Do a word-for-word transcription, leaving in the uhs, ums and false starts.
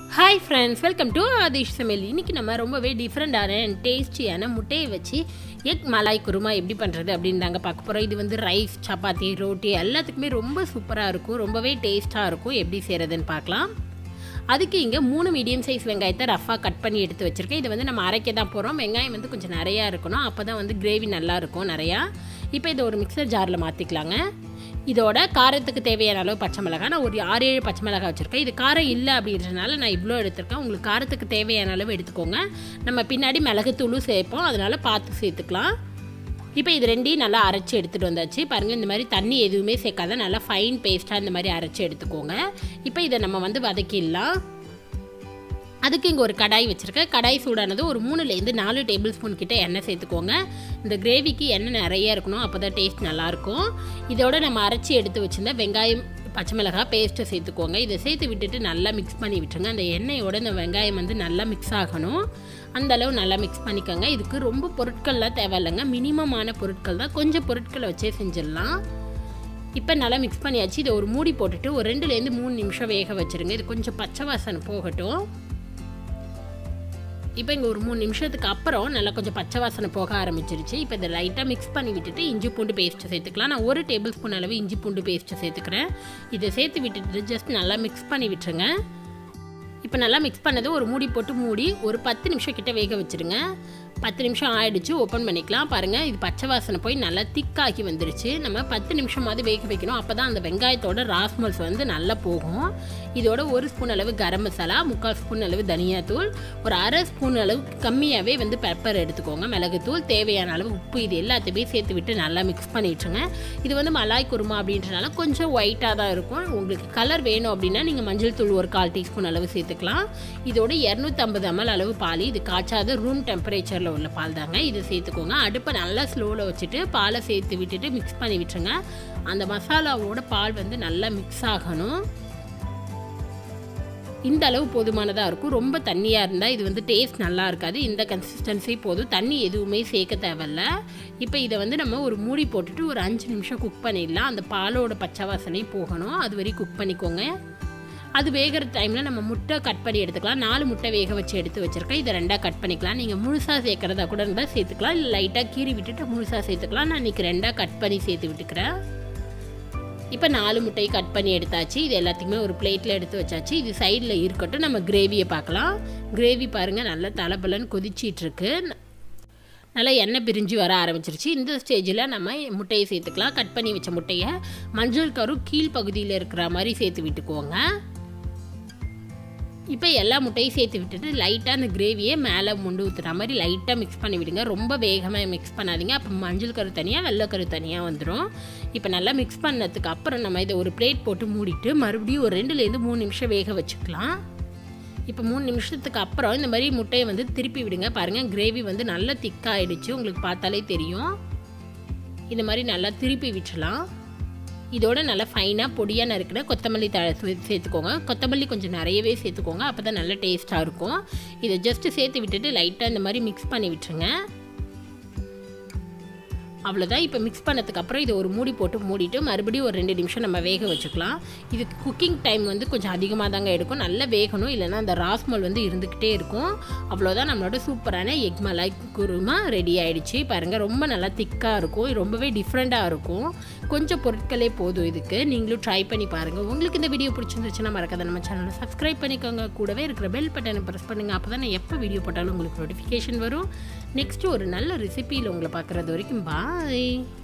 Hi friends, welcome to Aadhish Samayal. இன்னைக்கு நம்ம ரொம்பவே டிஃபரண்டான and டேஸ்டியான முட்டையை வச்சு எக் மலாய் குருமா எப்படி பண்ணுறது அப்படின்னு தாங்க பார்க்க போகிறோம். இது வந்து ரைஸ், சப்பாத்தி, ரோட்டி எல்லாத்துக்குமே ரொம்ப சூப்பராக இருக்கும், ரொம்பவே டேஸ்ட்டாக இருக்கும். எப்படி செய்கிறதுன்னு பார்க்கலாம். அதுக்கு இங்கே மூணு மீடியம் சைஸ் வெங்காயத்தை ரஃபாக கட் பண்ணி எடுத்து வச்சுருக்கேன். இது வந்து நம்ம அரைக்க தான் போகிறோம். வெங்காயம் வந்து கொஞ்சம் நிறையா இருக்கணும், அப்போ தான் வந்து கிரேவி நல்லாயிருக்கும் நிறையா. இப்போ இதை ஒரு மிக்சர் ஜாரில் மாற்றிக்கலாங்க. இதோட காரத்துக்கு தேவையான அளவு பச்சை மிளகாய், நான் ஒரு ஆறு ஏழு பச்சை மிளகாய் வச்சுருக்கேன். இது காரம் இல்லை அப்படின்றதுனால நான் இவ்வளோ எடுத்துருக்கேன். உங்களுக்கு காரத்துக்கு தேவையான அளவு எடுத்துக்கோங்க. நம்ம பின்னாடி மிளகுத்தூளும் சேர்ப்போம், அதனால் பார்த்து சேர்த்துக்கலாம். இப்போ இது ரெண்டையும் நல்லா அரைச்சி எடுத்துகிட்டு வந்தாச்சு. பாருங்கள், இந்த மாதிரி தண்ணி எதுவுமே சேர்க்காத நல்லா ஃபைன் பேஸ்ட்டாக இந்த மாதிரி அரைச்சி எடுத்துக்கோங்க. இப்போ இதை நம்ம வந்து வதக்கிடலாம். அதுக்கு இங்கே ஒரு கடாய் வச்சுருக்கேன். கடாய் சூடானது ஒரு மூணுலேருந்து நாலு டேபிள் ஸ்பூன் கிட்டே எண்ணெய் சேர்த்துக்கோங்க. இந்த கிரேவிக்கு எண்ணெய் நிறைய இருக்கணும், அப்போ தான் டேஸ்ட் நல்லாயிருக்கும். இதோட நம்ம அரைச்சி எடுத்து வச்சுருந்த வெங்காயம், பச்சை மிளகாய் பேஸ்ட்டை சேர்த்துக்கோங்க. இதை சேர்த்து விட்டுட்டு நல்லா மிக்ஸ் பண்ணி விட்டுருங்க. அந்த எண்ணெயோட இந்த வெங்காயம் வந்து நல்லா மிக்ஸ் ஆகணும், அந்தளவு நல்லா மிக்ஸ் பண்ணிக்கோங்க. இதுக்கு ரொம்ப பொருட்கள்லாம் தேவையில்லைங்க, மினிமமான பொருட்கள் தான், கொஞ்சம் பொருட்களை வச்சே செஞ்சிடலாம். இப்போ நல்லா மிக்ஸ் பண்ணியாச்சு. இதை ஒரு மூடி போட்டுட்டு ஒரு ரெண்டுலேருந்து மூணு நிமிஷம் வேக வச்சுருங்க. இது கொஞ்சம் பச்சை வாசனை போகட்டும். இப்போ இங்கே ஒரு மூணு நிமிஷத்துக்கு அப்புறம் நல்லா கொஞ்சம் பச்சை வாசனை போக ஆரம்பிச்சிருச்சு. இப்போ இதை லைட்டாக மிக்ஸ் பண்ணி விட்டுட்டு இஞ்சி பூண்டு பேஸ்ட்டை சேர்த்துக்கலாம். நான் ஒரு டேபிள் ஸ்பூன் அளவு இஞ்சி பூண்டு பேஸ்ட்டை சேர்த்துக்கிறேன். இதை சேர்த்து விட்டுட்டு ஜஸ்ட் நல்லா மிக்ஸ் பண்ணி விட்டுருங்க. இப்போ நல்லா மிக்ஸ் பண்ணது ஒரு மூடி போட்டு மூடி ஒரு பத்து நிமிஷம் கிட்ட வேக வச்சுருங்க. பத்து நிமிஷம் ஆகிடுச்சு, ஓப்பன் பண்ணிக்கலாம். பாருங்கள், இது பச்சை வாசனை போய் நல்லா திக்காக்கி வந்துருச்சு. நம்ம பத்து நிமிஷமாவது வேக வைக்கணும், அப்போ தான் அந்த வெங்காயத்தோட ராஸ்மல்ஸ் வந்து நல்லா போகும். இதோட ஒரு ஸ்பூன் அளவு கரம் மசாலா, முக்கால் ஸ்பூன் அளவு தனியாத்தூள், ஒரு அரை ஸ்பூன் அளவு கம்மியாகவே வந்து பெப்பர் எடுத்துக்கோங்க, மிளகுத்தூள், தேவையான அளவு உப்பு, இது எல்லாத்தையுமே சேர்த்து விட்டு நல்லா மிக்ஸ் பண்ணிட்டுருங்க. இது வந்து மலாய் குருமா அப்படின்றனால கொஞ்சம் ஒயிட்டாக தான் இருக்கும். உங்களுக்கு கலர் வேணும் அப்படின்னா நீங்கள் மஞ்சள் தூள் ஒரு கால் டீஸ்பூன் அளவு சேர்த்துக்கலாம். இதோட இரநூத்தி ஐம்பது எம்எல் அளவு பால், இது காய்ச்சாத ரூம் டெம்பரேச்சரில் உள்ள பால் தாங்க, இதை சேர்த்துக்கோங்க. அடுப்பை நல்லா ஸ்லோவில் வச்சுட்டு பாலை சேர்த்து விட்டுட்டு மிக்ஸ் பண்ணி விட்டுருங்க. அந்த மசாலாவோட பால் வந்து நல்லா மிக்ஸ் ஆகணும். இந்த அளவு போதுமானதாக இருக்கும். ரொம்ப தண்ணியாக இருந்தால் இது வந்து டேஸ்ட் நல்லா இருக்காது. இந்த கன்சிஸ்டன்சி போதும், தண்ணி எதுவுமே சேர்க்க தேவையில்ல. இப்போ இதை வந்து நம்ம ஒரு மூடி போட்டுட்டு ஒரு அஞ்சு நிமிஷம் குக் பண்ணிடலாம். அந்த பாலோட பச்சை வாசனை போகணும், அது வரைக்கும் குக் பண்ணிக்கோங்க. அது வேகிற டைமில் நம்ம முட்டை கட் பண்ணி எடுத்துக்கலாம். நாலு முட்டை வேக வச்சு எடுத்து வச்சுருக்கேன். இதை ரெண்டாக கட் பண்ணிக்கலாம். நீங்கள் முழுசாக சேர்க்குறதா கூட இருந்தால் சேர்த்துக்கலாம், இல்லை லைட்டாக கீறி விட்டுட்டு முழுசாக சேர்த்துக்கலாம். நான் இன்றைக்கி ரெண்டாக கட் பண்ணி சேர்த்து விட்டுக்கிறேன். இப்போ நாலு முட்டையை கட் பண்ணி எடுத்தாச்சு. இது எல்லாத்தையுமே ஒரு பிளேட்டில் எடுத்து வச்சாச்சு. இது சைடில் இருக்கட்டும், நம்ம கிரேவியை பார்க்கலாம். கிரேவி பாருங்கள், நல்லா தலபலன்னு கொதிச்சிட்ருக்கு, நல்லா எண்ணெய் பிரிஞ்சு வர ஆரம்பிச்சிருச்சு. இந்த ஸ்டேஜில் நம்ம முட்டையை சேர்த்துக்கலாம். கட் பண்ணி வச்ச முட்டையை மஞ்சள் கரு கீழ் பகுதியில் இருக்கிற மாதிரி சேர்த்து விட்டுக்குவோங்க. இப்போ எல்லா முட்டையும் சேர்த்து விட்டுட்டு லைட்டாக அந்த கிரேவியை மேலே முண்டு ஊற்றுற மாதிரி லைட்டாக மிக்ஸ் பண்ணி விடுங்க. ரொம்ப வேகமாக மிக்ஸ் பண்ணாதீங்க, அப்போ மஞ்சள் கரு தனியாக வெள்ளை கரு தனியாக வந்துடும். இப்போ நல்லா மிக்ஸ் பண்ணதுக்கு அப்புறம் நம்ம இதை ஒரு பிளேட் போட்டு மூடிட்டு மறுபடியும் ஒரு ரெண்டுலேருந்து மூணு நிமிஷம் வேக வச்சுக்கலாம். இப்போ மூணு நிமிஷத்துக்கு அப்புறம் இந்த மாதிரி முட்டையை வந்து திருப்பி விடுங்க. பாருங்கள், கிரேவி வந்து நல்லா திக்காகிடுச்சு, உங்களுக்கு பார்த்தாலே தெரியும். இந்த மாதிரி நல்லா திருப்பி விட்டுலாம். இதோட நல்லா ஃபைனாக பொடியாக நறுக்கிற கொத்தமல்லி தழை சேர்த்துக்கோங்க. கொத்தமல்லி கொஞ்சம் நிறையவே சேர்த்துக்கோங்க, அப்போ தான் நல்லா டேஸ்ட்டாக இருக்கும். இதை ஜஸ்ட்டு சேர்த்து விட்டுட்டு லைட்டாக இந்த மாதிரி மிக்ஸ் பண்ணி விட்டுருங்க. அவ்வளோதான். இப்போ மிக்ஸ் பண்ணதுக்கப்புறம் இதை ஒரு மூடி போட்டு மூடிட்டு மறுபடியும் ஒரு ரெண்டு நிமிஷம் நம்ம வேக வச்சுக்கலாம். இதுக்கு குக்கிங் டைம் வந்து கொஞ்சம் அதிகமாக தாங்க எடுக்கும், நல்லா வேகணும், இல்லைனா அந்த ராஸ்மல் வந்து இருந்துக்கிட்டே இருக்கும். அவ்வளோதான், நம்மளோட சூப்பரான எக் மலாய் குருமா ரெடி ஆகிடுச்சு. பாருங்கள், ரொம்ப நல்லா திக்காக இருக்கும், ரொம்பவே டிஃப்ரெண்ட்டாக இருக்கும். கொஞ்சம் பொருட்களே போதும் இதுக்கு. நீங்களும் ட்ரை பண்ணி பாருங்கள். உங்களுக்கு இந்த வீடியோ பிடிச்சிருந்துச்சுன்னா மறக்காத நம்ம சேனலை சப்ஸ்கிரைப் பண்ணிக்கோங்க. கூடவே இருக்கிற பெல் பட்டனை ப்ரெஸ் பண்ணுங்கள், அப்போ தான் நான் எப்போ வீடியோ போட்டாலும் உங்களுக்கு நோட்டிஃபிகேஷன் வரும். நெக்ஸ்ட்டு ஒரு நல்ல ரெசிபியில் உங்களை பார்க்குறது வரைக்கும் பாய்.